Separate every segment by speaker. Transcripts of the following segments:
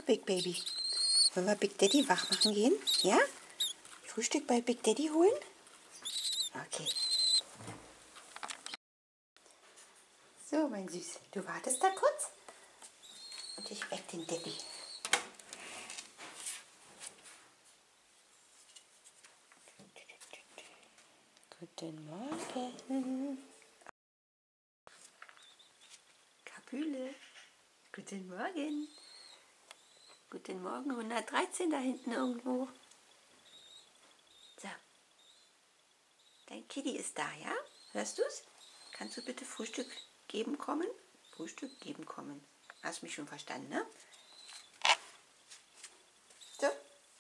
Speaker 1: Big Baby. Wollen wir Big Daddy wach machen gehen? Ja? Frühstück bei Big Daddy holen? Okay. So, mein Süß, du wartest da kurz und ich weck den Daddy. Guten Morgen. Kapüle. Guten Morgen. Guten Morgen, 113 da hinten irgendwo. So. Dein Kitty ist da, ja? Hörst du's? Kannst du bitte Frühstück geben kommen? Frühstück geben kommen. Hast mich schon verstanden, ne? So.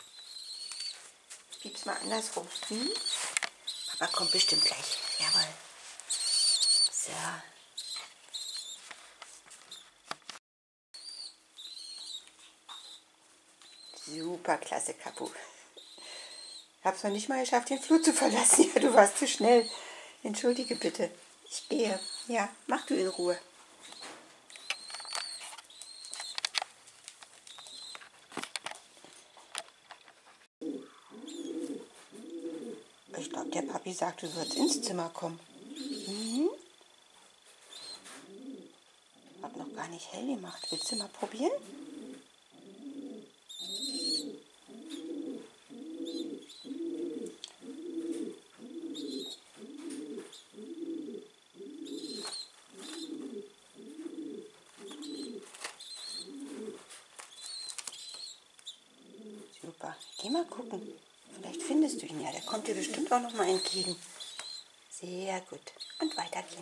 Speaker 1: Piep's mal andersrum. Papa kommt bestimmt gleich. Jawohl. So. Super klasse, Kapu. Ich hab's noch nicht mal geschafft, den Flur zu verlassen. Ja, du warst zu schnell. Entschuldige bitte. Ich gehe. Ja, mach du in Ruhe. Ich glaube, der Papi sagt, du sollst ins Zimmer kommen. Hab noch gar nicht hell gemacht. Willst du mal probieren? Super. Geh mal gucken. Vielleicht findest du ihn ja. Der kommt dir bestimmt auch noch mal entgegen. Sehr gut. Und weitergehen.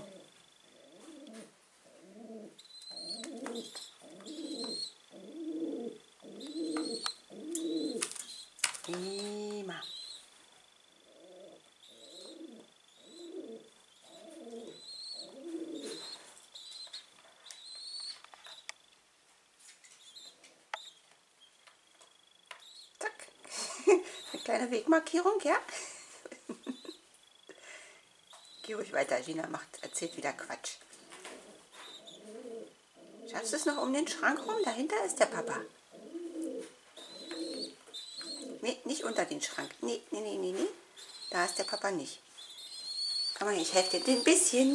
Speaker 1: Prima. Zack. Eine kleine Wegmarkierung, ja? Geh ruhig weiter. Gina erzählt wieder Quatsch. Schaffst du es noch um den Schrank rum? Dahinter ist der Papa. Nee, nicht unter den Schrank. Nee. Da ist der Papa nicht. Komm mal, ich helfe dir ein bisschen.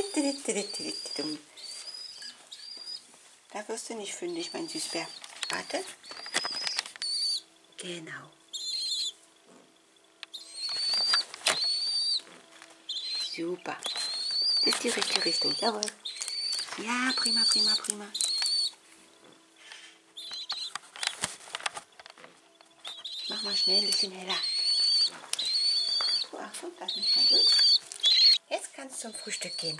Speaker 1: Da wirst du nicht fündig, mein Süßbär. Warte. Genau. Super. Das ist die richtige Richtung. Jawohl. Ja, prima. Ich mach mal schnell ein bisschen heller. Oh, Achtung, lass mich mal durch. Jetzt kannst du zum Frühstück gehen.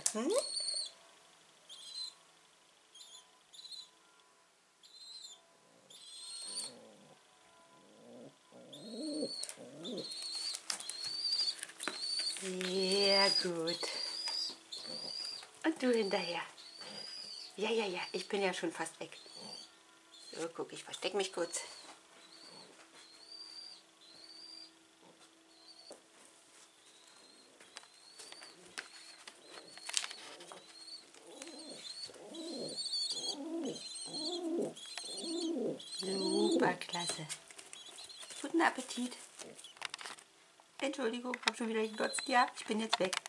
Speaker 1: Sehr gut. Und du hinterher. Ja, ich bin ja schon fast weg. So, guck, ich verstecke mich kurz. Super klasse. Guten Appetit. Entschuldigung, hab schon wieder geglotzt. Ja, ich bin jetzt weg.